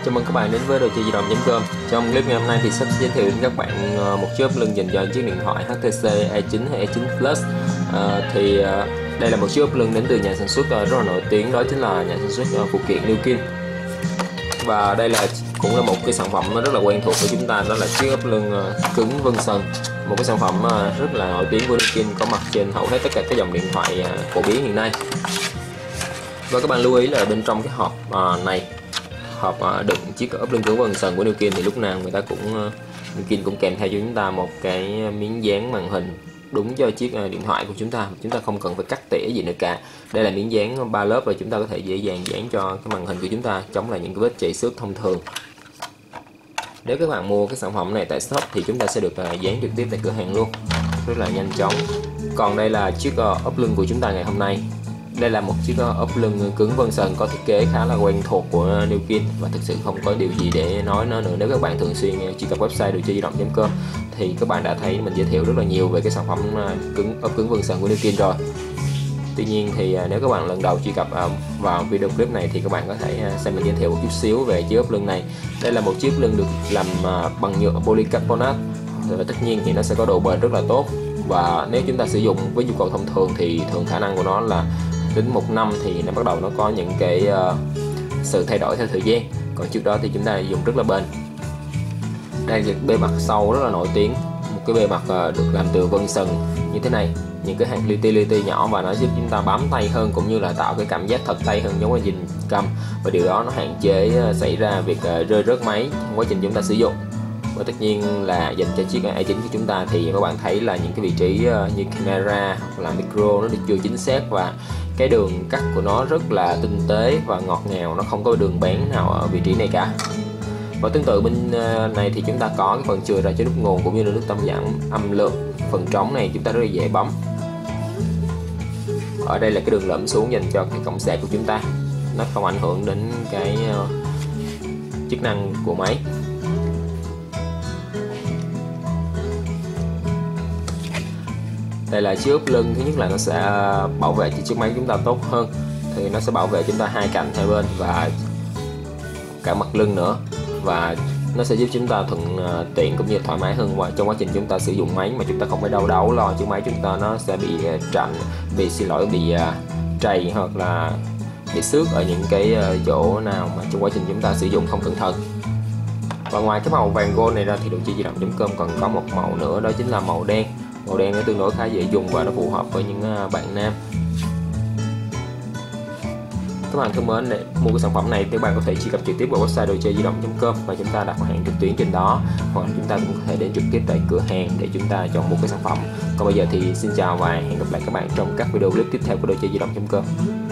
Chào mừng các bạn đến với đồ chơi di động.com. Trong clip ngày hôm nay thì sắp giới thiệu đến các bạn một chiếc ốp lưng dành cho chiếc điện thoại HTC E9 hay E9 Plus. Đây là một chiếc ốp lưng đến từ nhà sản xuất rất là nổi tiếng, đó chính là nhà sản xuất phụ kiện Nukin. Và đây cũng là một cái sản phẩm rất là quen thuộc của chúng ta, đó là chiếc ốp lưng cứng Vunson, một cái sản phẩm rất là nổi tiếng của Nukin, có mặt trên hầu hết tất cả các dòng điện thoại phổ biến hiện nay. Và các bạn lưu ý là bên trong cái hộp này, hộp đựng chiếc ốp lưng cứng Vunson của Nukin, thì lúc nào người ta Nukin cũng kèm theo cho chúng ta một cái miếng dán màn hình đúng cho chiếc điện thoại của chúng ta không cần phải cắt tỉa gì nữa cả. Đây là miếng dán 3 lớp và chúng ta có thể dễ dàng dán cho cái màn hình của chúng ta, chống lại những cái vết chảy xước thông thường. Nếu các bạn mua cái sản phẩm này tại shop thì chúng ta sẽ được dán trực tiếp tại cửa hàng luôn, rất là nhanh chóng. Còn đây là chiếc ốp lưng của chúng ta ngày hôm nay. Đây là một chiếc ốp lưng cứng Vunson có thiết kế khá là quen thuộc của Nukin, và thực sự không có điều gì để nói nó nữa. Nếu các bạn thường xuyên truy cập website đồ chơi di động.com thì các bạn đã thấy mình giới thiệu rất là nhiều về cái sản phẩm ốp cứng Vunson của Nukin rồi. Tuy nhiên thì nếu các bạn lần đầu truy cập vào video clip này thì các bạn có thể xem mình giới thiệu một chút xíu về chiếc ốp lưng này. Đây là một chiếc lưng được làm bằng nhựa polycarbonate, và tất nhiên thì nó sẽ có độ bền rất là tốt. Và nếu chúng ta sử dụng với nhu cầu thông thường thì thường khả năng của nó là đến 1 năm thì nó bắt đầu nó có những cái sự thay đổi theo thời gian, còn trước đó thì chúng ta dùng rất là bền. Đây là bề mặt sau rất là nổi tiếng, một cái bề mặt được làm từ Vunson như thế này, những cái hạt li ti nhỏ, và nó giúp chúng ta bám tay hơn, cũng như là tạo cái cảm giác thật tay hơn trong quá trình cầm, và điều đó nó hạn chế xảy ra việc rơi rớt máy trong quá trình chúng ta sử dụng. Và tất nhiên là dành cho chiếc E9 của chúng ta thì các bạn thấy là những cái vị trí như camera hoặc là micro nó chưa chính xác, và cái đường cắt của nó rất là tinh tế và ngọt ngào, nó không có đường bén nào ở vị trí này cả. Và tương tự bên này thì chúng ta có cái phần chừa ra cho nút nguồn cũng như là nút tâm giảm âm lượng. Phần trống này chúng ta rất là dễ bấm. Ở đây là cái đường lõm xuống dành cho cái cổng sạc của chúng ta, nó không ảnh hưởng đến cái chức năng của máy. Đây là chiếc ốp lưng, thứ nhất là nó sẽ bảo vệ cho chiếc máy chúng ta tốt hơn, thì nó sẽ bảo vệ chúng ta hai cạnh hai bên và cả mặt lưng nữa, và nó sẽ giúp chúng ta thuận tiện cũng như thoải mái hơn và trong quá trình chúng ta sử dụng máy, mà chúng ta không phải đau đầu lo chiếc máy chúng ta nó sẽ bị bị trầy hoặc là bị xước ở những cái chỗ nào mà trong quá trình chúng ta sử dụng không cẩn thận. Và ngoài cái màu vàng gold này ra thì đồ chơi di động.com còn có một màu nữa, đó chính là màu đen. Màu đen nó tương đối khá dễ dùng và nó phù hợp với những bạn nam. Các bạn thân mến, để mua cái sản phẩm này thì các bạn có thể truy cập trực tiếp vào website đồ chơi di động.com và chúng ta đặt hàng trực tuyến trên đó, hoặc chúng ta cũng có thể đến trực tiếp tại cửa hàng để chúng ta chọn mua cái sản phẩm. Còn bây giờ thì xin chào và hẹn gặp lại các bạn trong các video clip tiếp theo của đồ chơi di động.com.